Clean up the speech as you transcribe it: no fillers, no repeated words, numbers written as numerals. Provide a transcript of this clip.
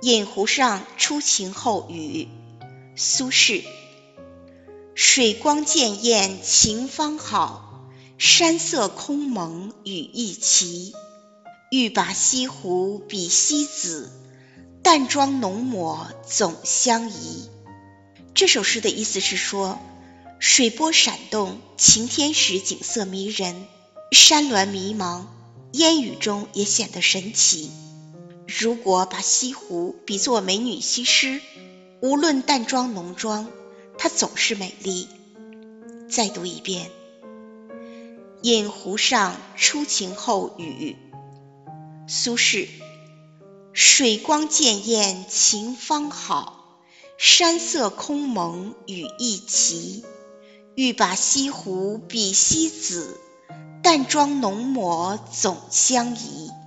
饮湖上初晴后雨，苏轼。水光潋滟晴方好，山色空蒙雨亦奇。欲把西湖比西子，淡妆浓抹总相宜。这首诗的意思是说，水波闪动，晴天时景色迷人，山峦迷茫，烟雨中也显得神奇。如果把西湖比作美女西施，无论淡妆浓妆，它总是美丽。再读一遍。饮湖上初晴后雨，苏轼。水光潋滟晴方好，山色空蒙雨亦奇。欲把西湖比西子，淡妆浓抹总相宜。